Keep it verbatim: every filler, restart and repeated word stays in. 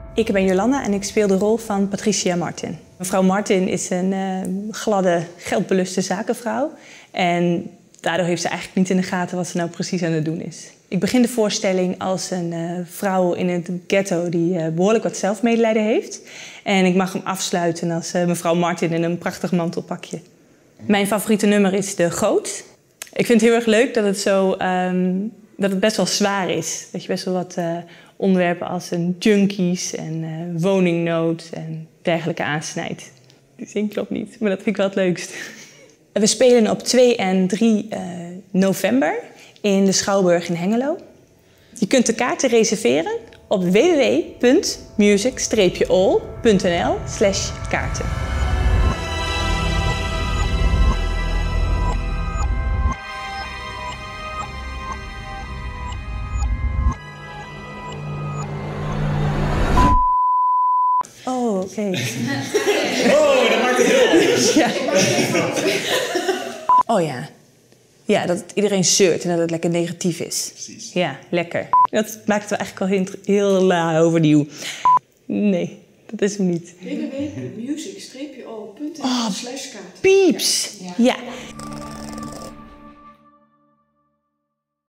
Ik ben Jolanda en ik speel de rol van Patricia Martin. Mevrouw Martin is een uh, gladde, geldbeluste zakenvrouw. En daardoor heeft ze eigenlijk niet in de gaten wat ze nou precies aan het doen is. Ik begin de voorstelling als een uh, vrouw in het ghetto die uh, behoorlijk wat zelfmedelijden heeft. En ik mag hem afsluiten als uh, mevrouw Martin in een prachtig mantelpakje. Mijn favoriete nummer is De Goot. Ik vind het heel erg leuk dat het, zo, um, dat het best wel zwaar is. Dat je best wel wat uh, onderwerpen als een junkies en uh, woningnood en dergelijke aansnijdt. Die zin klopt niet, maar dat vind ik wel het leukst. We spelen op twee en drie uh, november in de Schouwburg in Hengelo. Je kunt de kaarten reserveren op w w w punt music dash all punt n l slash kaarten. Oh, oké. Okay. Oh, dat maakt het heel anders. Ja. Oh ja. Ja, dat iedereen zeurt en dat het lekker negatief is. Precies. Ja, lekker. Dat maakt het wel eigenlijk al heel, heel uh, overnieuw. Nee, dat is hem niet. w w w punt music dash all punt n l slash kaarten. Pieps! Ja. Ja.